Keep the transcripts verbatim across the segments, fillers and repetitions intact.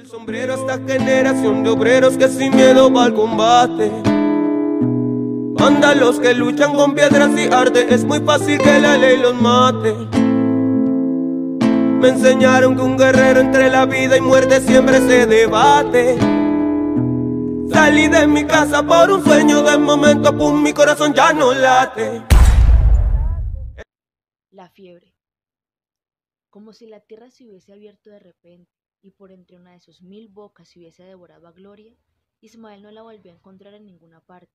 Sombrero a esta generación de obreros que sin miedo va al combate. Anda los que luchan con piedras y arte, es muy fácil que la ley los mate. Me enseñaron que un guerrero entre la vida y muerte siempre se debate. Salí de mi casa por un sueño, de momento pum, mi corazón ya no late. La fiebre. Como si la tierra se hubiese abierto de repente y por entre una de sus mil bocas se hubiese devorado a Gloria, Ismael no la volvió a encontrar en ninguna parte.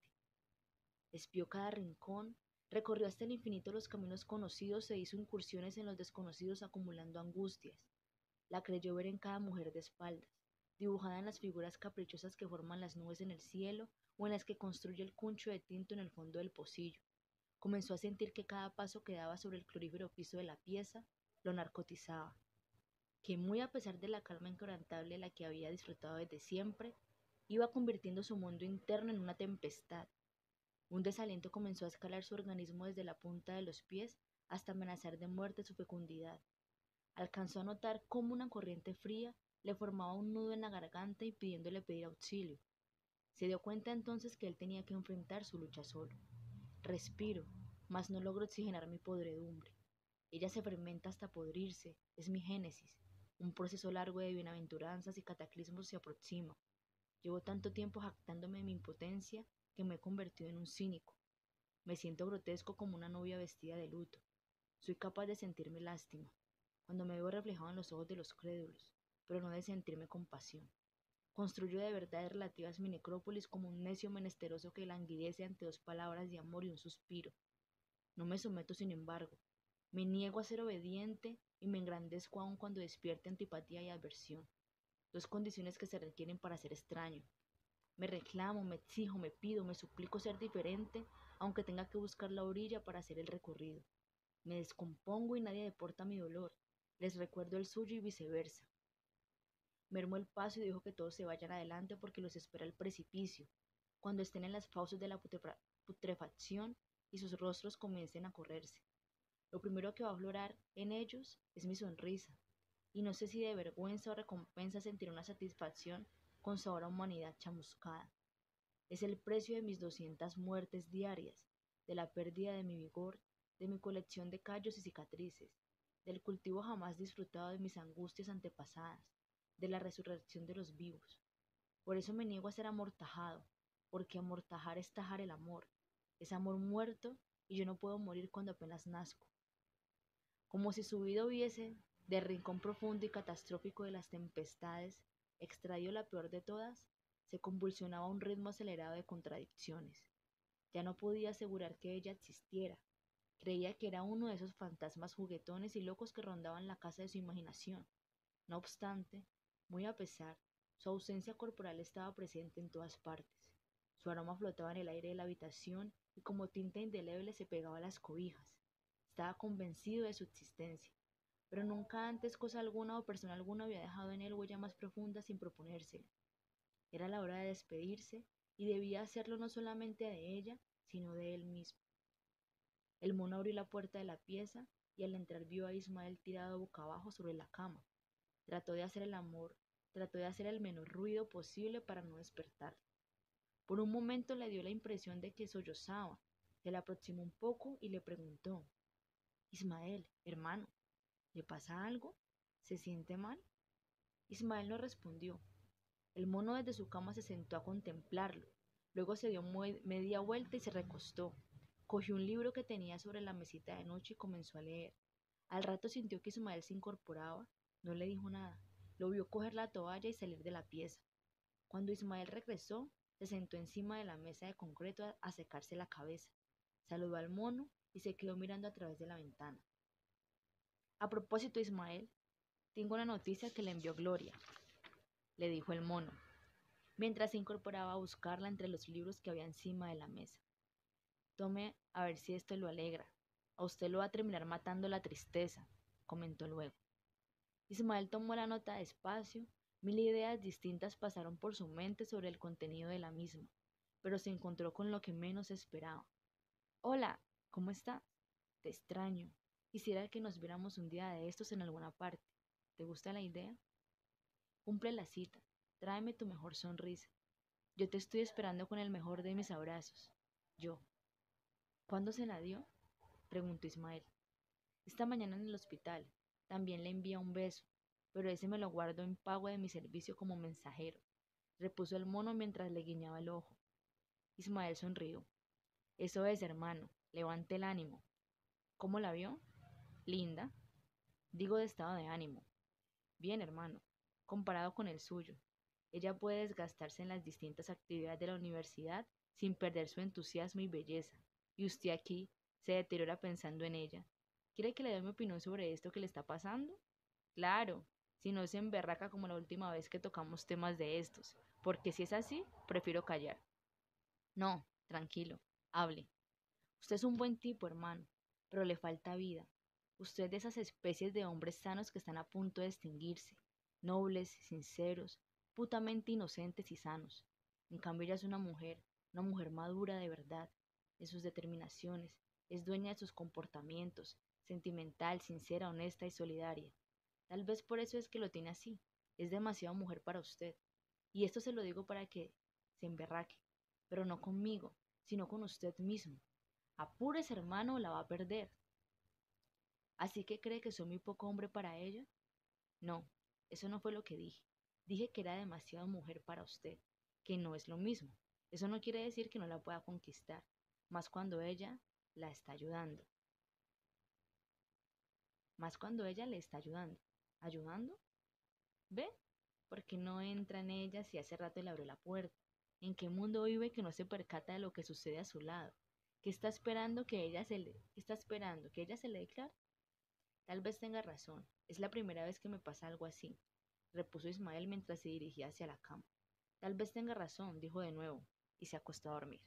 Espió cada rincón, recorrió hasta el infinito los caminos conocidos e hizo incursiones en los desconocidos acumulando angustias. La creyó ver en cada mujer de espaldas, dibujada en las figuras caprichosas que forman las nubes en el cielo o en las que construye el cuncho de tinto en el fondo del pocillo. Comenzó a sentir que cada paso que daba sobre el clorífero piso de la pieza lo narcotizaba, que muy a pesar de la calma inquebrantable de la que había disfrutado desde siempre, iba convirtiendo su mundo interno en una tempestad. Un desaliento comenzó a escalar su organismo desde la punta de los pies hasta amenazar de muerte su fecundidad. Alcanzó a notar cómo una corriente fría le formaba un nudo en la garganta impidiéndole pedir auxilio. Se dio cuenta entonces que él tenía que enfrentar su lucha solo. Respiro, mas no logro oxigenar mi podredumbre. Ella se fermenta hasta podrirse, es mi génesis. Un proceso largo de bienaventuranzas y cataclismos se aproxima. Llevo tanto tiempo jactándome de mi impotencia que me he convertido en un cínico. Me siento grotesco como una novia vestida de luto. Soy capaz de sentirme lástima, cuando me veo reflejado en los ojos de los crédulos, pero no de sentirme compasión. Construyo de verdades relativas mi necrópolis como un necio menesteroso que languidece ante dos palabras de amor y un suspiro. No me someto, sin embargo. Me niego a ser obediente y me engrandezco aún cuando despierte antipatía y aversión, dos condiciones que se requieren para ser extraño. Me reclamo, me exijo, me pido, me suplico ser diferente, aunque tenga que buscar la orilla para hacer el recorrido. Me descompongo y nadie deporta mi dolor. Les recuerdo el suyo y viceversa. Mermo el paso y dejo que todos se vayan adelante porque los espera el precipicio, cuando estén en las fauces de la putrefacción y sus rostros comiencen a correrse. Lo primero que va a aflorar en ellos es mi sonrisa, y no sé si de vergüenza o recompensa sentir una satisfacción con sabor a humanidad chamuscada. Es el precio de mis doscientas muertes diarias, de la pérdida de mi vigor, de mi colección de callos y cicatrices, del cultivo jamás disfrutado de mis angustias antepasadas, de la resurrección de los vivos. Por eso me niego a ser amortajado, porque amortajar es tajar el amor, es amor muerto y yo no puedo morir cuando apenas nazco. Como si su vida hubiese, del rincón profundo y catastrófico de las tempestades, extraído la peor de todas, se convulsionaba a un ritmo acelerado de contradicciones. Ya no podía asegurar que ella existiera. Creía que era uno de esos fantasmas juguetones y locos que rondaban la casa de su imaginación. No obstante, muy a pesar, su ausencia corporal estaba presente en todas partes. Su aroma flotaba en el aire de la habitación y como tinta indeleble se pegaba a las cobijas. Estaba convencido de su existencia, pero nunca antes cosa alguna o persona alguna había dejado en él huella más profunda sin proponérselo. Era la hora de despedirse y debía hacerlo no solamente de ella, sino de él mismo. El mono abrió la puerta de la pieza y al entrar vio a Ismael tirado boca abajo sobre la cama. Trató de hacer el amor, trató de hacer el menor ruido posible para no despertarlo. Por un momento le dio la impresión de que sollozaba. Se le aproximó un poco y le preguntó: Ismael, hermano, ¿le pasa algo? ¿Se siente mal? Ismael no respondió. El mono desde su cama se sentó a contemplarlo. Luego se dio media vuelta y se recostó. Cogió un libro que tenía sobre la mesita de noche y comenzó a leer. Al rato sintió que Ismael se incorporaba. No le dijo nada. Lo vio coger la toalla y salir de la pieza. Cuando Ismael regresó, se sentó encima de la mesa de concreto a, a secarse la cabeza. Saludó al mono y se quedó mirando a través de la ventana. A propósito, Ismael, tengo una noticia que le envió Gloria, le dijo el mono, mientras se incorporaba a buscarla entre los libros que había encima de la mesa. Tome a ver si esto lo alegra. A usted lo va a terminar matando la tristeza, comentó luego. Ismael tomó la nota despacio. Mil ideas distintas pasaron por su mente sobre el contenido de la misma, pero se encontró con lo que menos esperaba. Hola, ¿cómo está? Te extraño. Quisiera que nos viéramos un día de estos en alguna parte. ¿Te gusta la idea? Cumple la cita, tráeme tu mejor sonrisa. Yo te estoy esperando con el mejor de mis abrazos. Yo. ¿Cuándo se la dio?, preguntó Ismael. Esta mañana en el hospital. También le envía un beso, pero ese me lo guardo en pago de mi servicio como mensajero, repuso el mono mientras le guiñaba el ojo. Ismael sonrió. Eso es, hermano, levante el ánimo. ¿Cómo la vio? Linda. Digo de estado de ánimo. Bien, hermano, comparado con el suyo. Ella puede desgastarse en las distintas actividades de la universidad sin perder su entusiasmo y belleza, y usted aquí se deteriora pensando en ella. ¿Quiere que le dé mi opinión sobre esto que le está pasando? Claro, si no se emberraca como la última vez que tocamos temas de estos, porque si es así, prefiero callar. No, tranquilo, hable. Usted es un buen tipo, hermano, pero le falta vida. Usted es de esas especies de hombres sanos que están a punto de extinguirse, nobles, sinceros, putamente inocentes y sanos. En cambio ella es una mujer, una mujer madura de verdad, en sus determinaciones, es dueña de sus comportamientos, sentimental, sincera, honesta y solidaria. Tal vez por eso es que lo tiene así. Es demasiado mujer para usted. Y esto se lo digo para que se emberraque, pero no conmigo, sino con usted mismo. Apúrese, hermano, o la va a perder. ¿Así que cree que soy muy poco hombre para ella? No, eso no fue lo que dije. Dije que era demasiado mujer para usted, que no es lo mismo. Eso no quiere decir que no la pueda conquistar, más cuando ella la está ayudando. Más cuando ella le está ayudando. ¿Ayudando? ¿Ve? Porque no entra en ella si hace rato le abrió la puerta. ¿En qué mundo vive que no se percata de lo que sucede a su lado? ¿Qué está esperando que ella se le, ¿qué está esperando que ella se le declare? Tal vez tenga razón. Es la primera vez que me pasa algo así, repuso Ismael mientras se dirigía hacia la cama. Tal vez tenga razón, dijo de nuevo, y se acostó a dormir.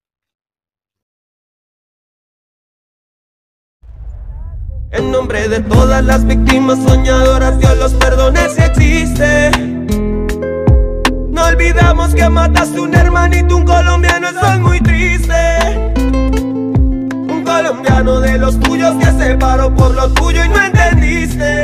En nombre de todas las víctimas soñadoras, Dios los perdone si existe. No olvidamos que mataste un hermanito, un colombiano, eso es muy triste. Un colombiano de los tuyos que se paró por lo tuyo y no entendiste.